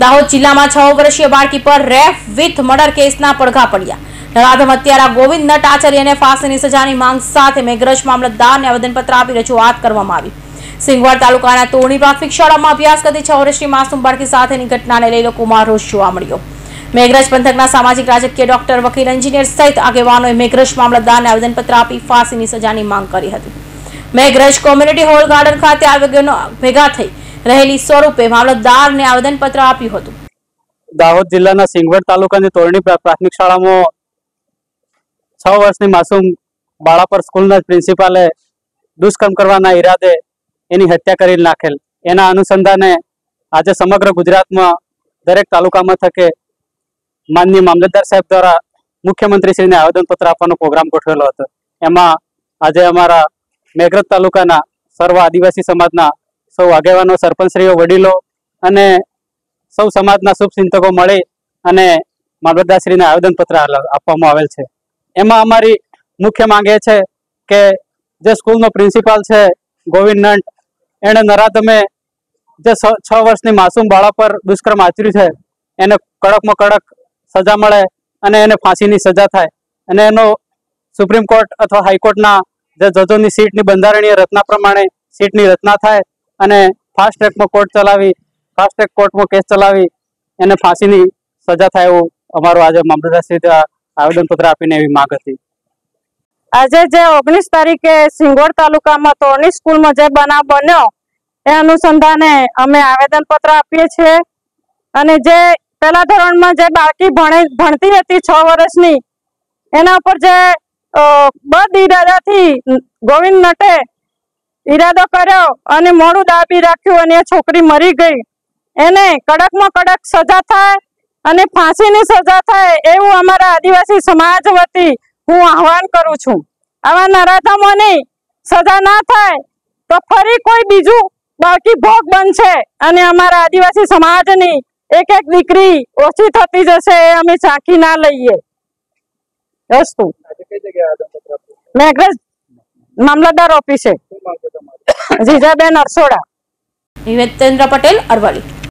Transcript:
દાહોદ જિલ્લામાં 6 વર્ષીય બાળકી પર રેપ વિથ મર્ડર કેસના પડઘા પડ્યા। નરાધમ હત્યારા ગોવિંદ નટ આચાર્યને ફાંસીની સજાની માંગ સાથે મેઘરજ મામલતદારને આવેદનપત્ર આપી રજૂઆત કરવામાં આવી। સિંગવડ તાલુકાના તોરણી પ્રાથમિક શાળામાં અભ્યાસ કરતી 6 વર્ષની માસૂમ બાળકી સાથેની ઘટનાને લઈ લોકોમાં રોષ જોવા મળ્યો। મેઘરજ પંથકના સામાજિક રાજકીય ડોક્ટર વકીલ એન્જિનિયર સહિત આગેવાનોએ મેઘરજ મામલતદારને આવેદનપત્ર આપી ફાંસીની સજાની માંગ કરી હતી। મેઘરજ કોમ્યુનિટી હોલ ગાર્ડન ખાતે આગેવાનો ભેગા થઈ રહેલી સ્વરૂપે મામલતદારને આવેદનપત્ર આપ્યું હતું। દાહોદ જિલ્લાના સિંગવડ તાલુકાની તોરણી પ્રાથમિક શાળામાં 6 વર્ષની માસૂમ બાળા પર સ્કૂલના પ્રિન્સિપાલે દુષ્કર્મ કરવાના ઈરાદે એની હત્યા કરી નાખેલ। એના અનુસંધાને આજે સમગ્ર ગુજરાતમાં દરેક તાલુકા મથકે માનનીય મામલતદાર સાહેબ દ્વારા મુખ્યમંત્રીશ્રીને આવેદનપત્ર આપવાનો પ્રોગ્રામ ગોઠવેલો હતો। એમાં આજે અમારા મેઘરજ તાલુકાના સર્વ આદિવાસી સમાજના સૌ આગેવાનો, સરપંચશ્રીઓ, વડીલો અને સૌ સમાજના શુભચિંતકો મળી અને મામલતદારશ્રીને આવેદનપત્ર આપવામાં આવેલ છે। એમાં અમારી મુખ્ય માંગ એ છે કે જે સ્કૂલનો પ્રિન્સિપાલ છે ગોવિંદ નટ, એણે નરાધમે જે 6 વર્ષની માસૂમ બાળા પર દુષ્કર્મ આચર્યું છે એને કડકમાં કડક સજા મળે અને એને ફાંસીની સજા થાય અને એનો સુપ્રીમ કોર્ટ અથવા હાઈકોર્ટના જે જજોની સીટની બંધારણીય રચના પ્રમાણે સીટની રચના થાય અને ફાસ્ટ ટ્રેકમાં ફાસ્ટ ટ્રેક કોર્ટમાં કેસ ચલાવી એને ફાંસીની સજા થાય એવું અમારું આજે મામલતદારશ્રી આવેદનપત્ર આપીને એવી માંગ હતી। આજે જે 19 તારીખે સિંગવડ તાલુકામાં તોરણી સ્કૂલમાં જે બનાવ બન્યો એ અનુસંધાને અમે આવેદનપત્ર આપીએ છીએ અને જે પહેલા ધોરણમાં જે બાળકી ભણતી હતી 6 વર્ષની એના ઉપર જે બદ ઈરાદાથી ગોવિંદ નટે ઈરાદો કર્યો અને મોડું દાબી રાખ્યું અને એ છોકરી મરી ગઈ। એને કડકમાં કડક સજા થાય અને ફાંસીની સજા થાય એવું અમારા આદિવાસી સમાજ વતી હું આહવાન કરું છું। આવા નરાધમોની સજા ના થાય તો ફરી કોઈ બીજું બાળકી ભોગ બનશે અને અમારા આદિવાસી સમાજની એક દીકરી ઓછી થતી જશે એ અમે ચાખી ના લઈએ। અસ્તુ। મેઘરજ મામલતદાર ઓફિસે જીજાબેન અરસોડા। નિવેદેન્દ્ર પટેલ, અરવલ્લી।